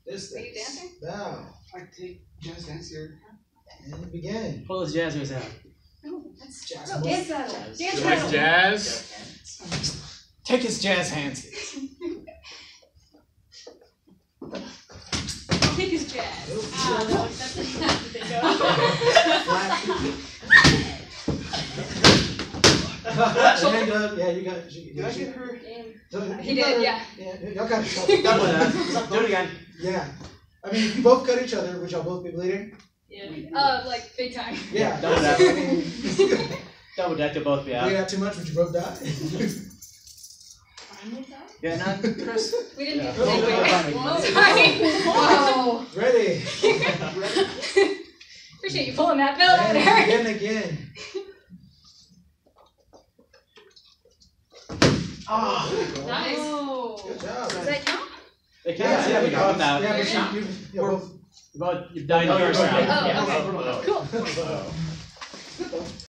Distance. Are you dancing? Now. I take jazz dance here. And begin. Pull his jazzers out. No, that's Jazz. no, dance battle. Jazz. Dance You like battle. jazz? Take his jazz hands. Take his jazz. Oh, That's what they go. And, yeah, you got. Did I get her? He did, yeah. Y'all got each other. Double that. Do it again. Yeah. I mean, if you both cut each other, would y'all both be bleeding? Yeah. Like big time. Yeah. Double that. I mean, Double that to both be bleed out. out too much, would you both die? Yeah, not Chris. We didn't Yeah. do it. Oh, Sorry. Wow. Ready. Appreciate you pulling that belt over there. And again. Oh. Nice. Good job. Does that count? They can't. Yeah, we got both out. Yeah, but you're both. You've died in the first round. Oh, Yeah. okay. Oh, Cool. oh.